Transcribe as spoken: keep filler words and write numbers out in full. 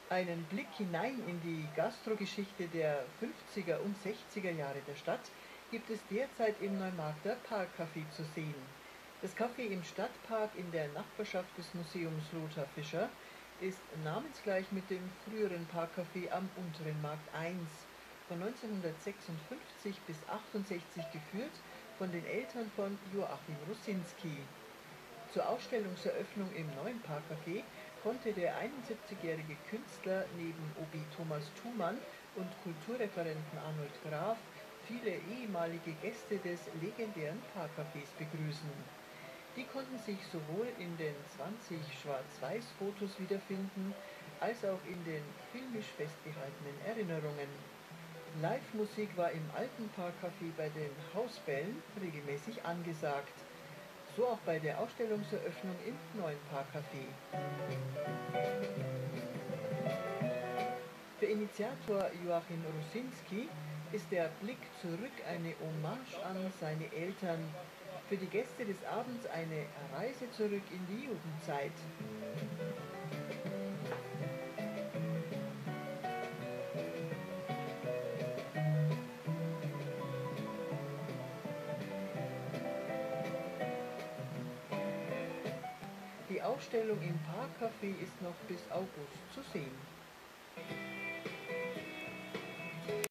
Einen Blick hinein in die Gastrogeschichte der fünfziger und sechziger Jahre der Stadt gibt es derzeit im Neumarkter Parkcafé zu sehen. Das Café im Stadtpark in der Nachbarschaft des Museums Lothar Fischer ist namensgleich mit dem früheren Parkcafé am Unteren Markt eins, von neunzehnhundertsechsundfünfzig bis achtundsechzig geführt von den Eltern von Joachim Rosinski. Zur Ausstellungseröffnung im neuen Parkcafé konnte der einundsiebzigjährige Künstler neben O B Thomas Thumann und Kulturreferenten Arnold Graf viele ehemalige Gäste des legendären Parkcafés begrüßen. Die konnten sich sowohl in den zwanzig Schwarz-Weiß-Fotos wiederfinden, als auch in den filmisch festgehaltenen Erinnerungen. Live-Musik war im alten Parkcafé bei den Hausbällen regelmäßig angesagt. So auch bei der Ausstellungseröffnung im neuen Parkcafé. Für Initiator Joachim Rosinski ist der Blick zurück eine Hommage an seine Eltern, für die Gäste des Abends eine Reise zurück in die Jugendzeit. Die Ausstellung im Parkcafé ist noch bis August zu sehen.